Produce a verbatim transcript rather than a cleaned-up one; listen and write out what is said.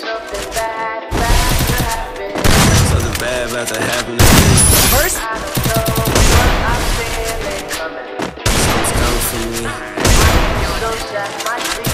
something bad, bad to happen. Something bad about to happen to me. First, I don't know what I'm feeling coming. It's coming for me. You don't check my sleep.